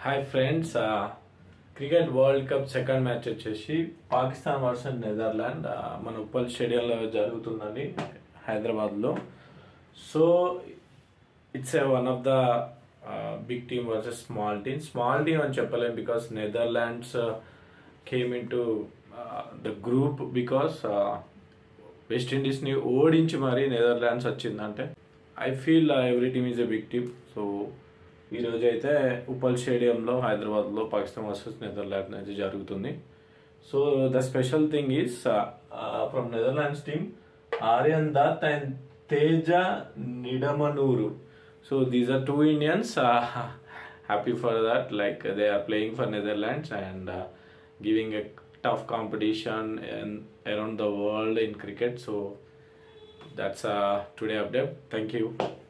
Hi friends, cricket world cup second match వచ్చేసి Pakistan versus Netherland మన ఉప్పల్ స్టేడియంలో జరుగుతుందండి హైదరాబాద్లో. So it's one of the big team versus small team అని చెప్పలేం because Netherlands came into the group because వెస్టిండీస్ని ఓడించి మరి నెదర్లాండ్స్ వచ్చిందంటే I feel every team is a big team. So ఈరోజు అయితే ఉప్పల్ స్టేడియంలో హైదరాబాద్లో పాకిస్తాన్ వర్సెస్ నెదర్లాండ్స్ అయితే జరుగుతుంది. So the special thing is from Netherlands team Aryan Dutt and Teja Nidamanuru. So these are two Indians. Happy for that. Like they are playing for Netherlands and giving a tough competition around the world in cricket. So that's today update. Thank you.